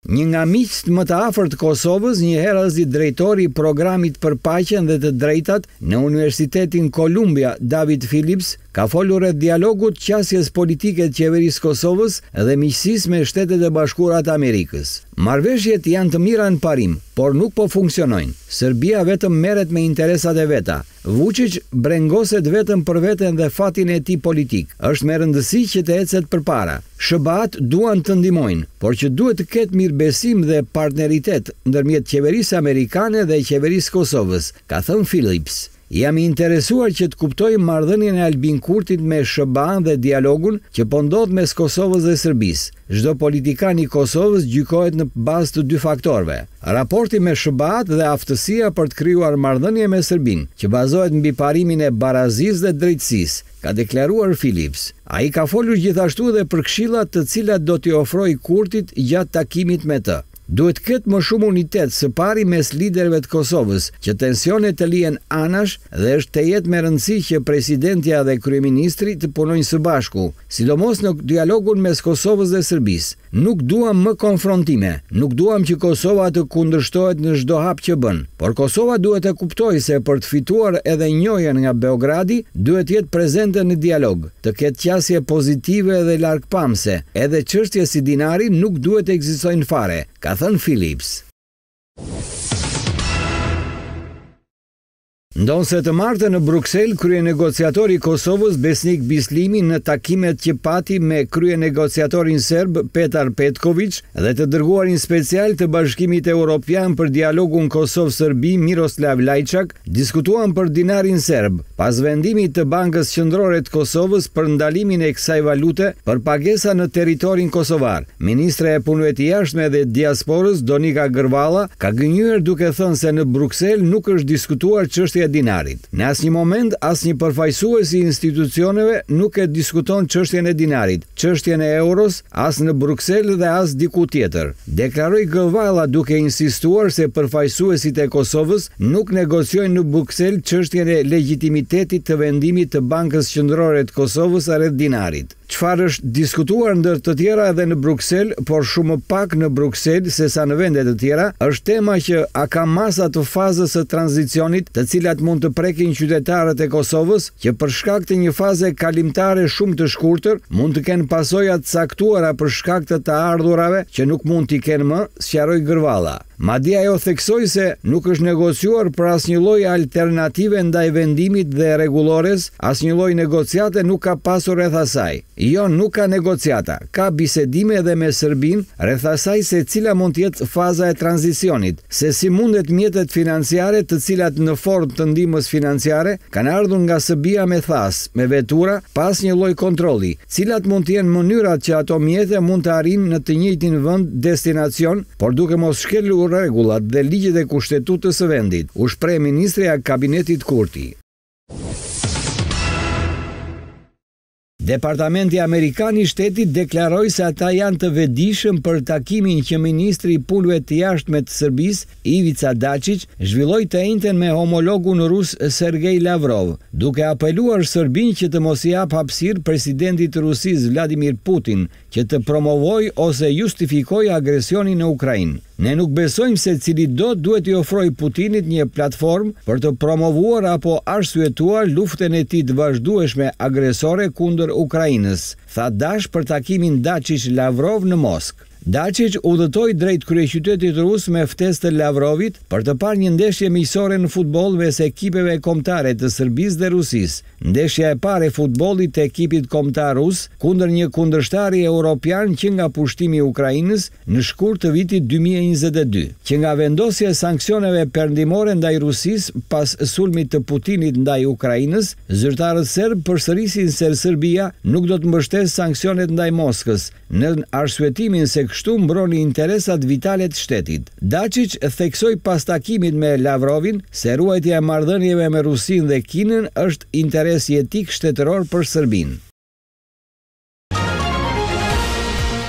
Një nga miqt më të afërt të Kosovës, njëherë as i drejtori i programit për paqen dhe të drejtat në Universitetin Columbia, David Phillips, ka folur rreth dialogut qasjes politike të qeverisë Kosovës dhe miqësisë me Shtetet e Bashkuara të Amerikës. Marrëveshjet janë të mira në parim, por nuk po funksionojnë. Serbia vetëm merret me interesat e veta. Vučić brengoset vetëm për veten dhe fatin e tij politik. Është me rëndësi që të ecet përpara. SBA-t duan të ndihmojnë, por që duhet të ketë mirëbesim dhe partneritet ndërmjet qeverisë amerikane dhe qeverisë Kosovës, ka thënë Phillips. Jam i interesuar që të kuptoj marrëdhënien e Albin Kurtit me SBA-n dhe dialogun që po ndodh mes Kosovës dhe Serbisë. Çdo politikan i Kosovës gjykohet në bazë të dy faktorëve: raporti me SBA-t dhe aftësia për të krijuar marrëdhënie me Serbinë, që bazohet mbi parimin e barazisë dhe drejtësisë, ka deklaruar Phillips. Ai ka folur gjithashtu edhe për këshillat të cilat do t'i ofrojë Kurtit gjatë takimit me të. Duhet këtë më shumë unitet së pari mes liderëve të Kosovës, që tensionet të lihen anash dhe është të jetë me rëndësi që presidentja dhe kryeministri të punojnë së bashku, sidomos në dialogun mes Kosovës dhe Serbisë. Nuk duam më konfrontime, nuk duam që Kosova të kundërshtohet në çdo hap që bën, por Kosova duhet të kuptojë se për të fituar edhe njohjen nga Beogradi, duhet të jetë prezente në dialog, të ketë qasje pozitive dhe largpamse, edhe çështje si dinari nuk duhet të ekzistojnë fare, ka thënë Phillips. Ndonse të martën në Bruksel, kryenegociatori i Kosovës Besnik Bislimi në takimet që pati me kryenegociatorin serb Petar Petković dhe të dërguarin special të Bashkimit Evropian për dialogun Kosovë-Serbi Miroslav Lajçak, diskutuan për dinarin serb, pas vendimit të Bankës Qendrore të Kosovës për ndalimin e kësaj valute për pagesa në territorin kosovar. Ministre e Punëve të Jashtme dhe Diasporës Donika Gërvalla ka gënjur duke thënë se në Bruksel nuk është diskutuar çështja e dinarit. Në asnjë moment asnjë përfaqësues i institucioneve nuk e diskuton çështjen e dinarit, çështjen e euros, as në Bruksel dhe as diku tjetër, deklaroi Gërvalla duke insistuar se përfaqësuesit e Kosovës nuk negociojnë në Bruksel çështjen e legitimitetit të vendimit të Bankës Qendrore të Kosovës rreth dinarit. Çfarë është diskutuar ndër të tjera edhe në Bruksel, por shumë më pak në Bruksel sesa në vende të tjera, është tema që a ka masa të fazës së tranzicionit, të cilat mund të prekin qytetarët e Kosovës, që për shkak të një faze kalimtare shumë të shkurtër, mund të kenë pasoja të caktuara për shkak të të ardhurave që nuk mund t'i kenë më, sqaroi Gërvalla. Madje ajo theksoi se nuk është negociuar për asnjë lloj alternative ndaj vendimit dhe rregullores, asnjë lloj negociate nuk ka pasur rreth asaj. Jo, nuk ka negociata, ka bisedime edhe me Serbinë rreth asaj se cila mund të jetë faza e tranzicionit, se si mundet mjetet financiare të cilat në formë të ndihmës financiare kanë ardhur nga Serbia me thas, me vetura, pas një lloj kontrolli, cilat mund të jenë mënyrat që ato mjete mund të arrijnë në të njëjtin vend destinacion, por duke mos shkelur rregullat dhe ligjet e kushtetues së vendit, u shpreh ministrja e kabinetit Kurti. Departamenti Amerikan i Shtetit deklaroi se ata janë të vetëdijshëm për takimin që ministri i Punëve të Jashtme të Serbisë, Ivica Dačić, zhvilloi të njëjtën me homologun rus Sergej Lavrov, duke apeluar Serbinë që të mos i jap hapësirë presidentit të Rusisë Vladimir Putin që të promovojë ose justifikojë agresionin në Ukrainë. Ne nuk besojmë se cili duhet i ofrojë Putinit një platformë për të promovuar apo arsyetuar luftën e tij të vazhdueshme agresore kundër Ukrainës, tha Dash për takimin Dačić-Lavrov në Moskë. Dačić udhëtoi drejt kryeqytetit rus me ftesë të Lavrovit për të parë një ndeshje miqësore në futboll mes ekipeve kombëtare të Serbisë dhe Rusisë. Ndeshja e parë e futbollit të ekipit kombëtar rus kundër një kundërshtari europian që nga pushtimi i Ukrainës në shkurt të vitit 2022, që nga vendosja e sanksioneve perëndimore ndaj Rusisë pas sulmit të Putinit ndaj Ukrainës, zyrtarët serb përsërisin se Serbia nuk do të mbështesë sanksionet ndaj Moskës, në arsyetimin se kështu mbroni interesat vitale të shtetit. Dačić theksoi pas takimit me Lavrovin se ruajtja e marrëdhënieve me Rusinë dhe Kinën është interes jetik shtetëror për Serbinë.